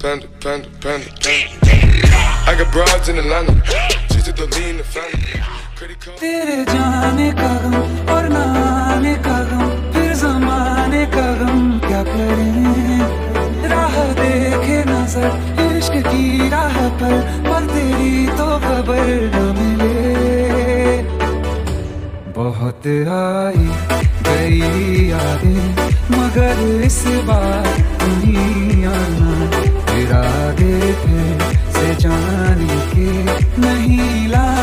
I got broads in Atlanta, just to lean the family. तेरे जाने का गम और ना आने का गम, फिर जमाने का गम क्या करें। राह देखे नजर इश्क की राह पर तेरी तो खबर न मिले। बहुत आई गई यादें मगर इस बार नहीं आना, इरादे थे से जाने के नहीं ला